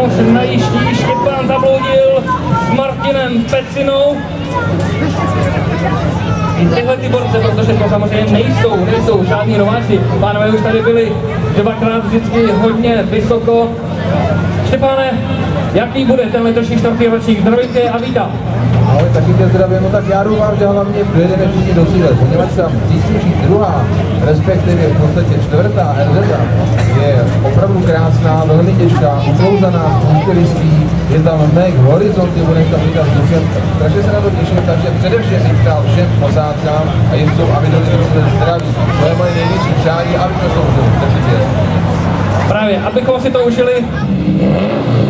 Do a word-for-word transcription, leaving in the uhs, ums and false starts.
už najíždí, Štěpán zabloudil s Martinem Pecinou. I tyhle ty borce, protože to samozřejmě nejsou, nejsou žádní nováci. Pánové už tady byli dvakrát vždycky hodně vysoko. Štěpáne, jaký bude ten letošní čtvrtý ročník? Zdravím a vítám. Ahoj, taky tě zdravím, no tak já doufám, že hlavně dojedeme všichni do cíle, poněvadž tam přísluší druhá, respektive v podstatě čtvrtá er zet je opravdu krásná, velmi těžká, uklouzaná, spouštělistý, je tam mek, horizonty, budeme tam lítat vzduchem, takže se na to těším, takže především bych přál všem posádkám a jezdcům, aby do lidí zdraví. To je moje největší přání, aby to jsou držitě. Právě, abychom si to užili.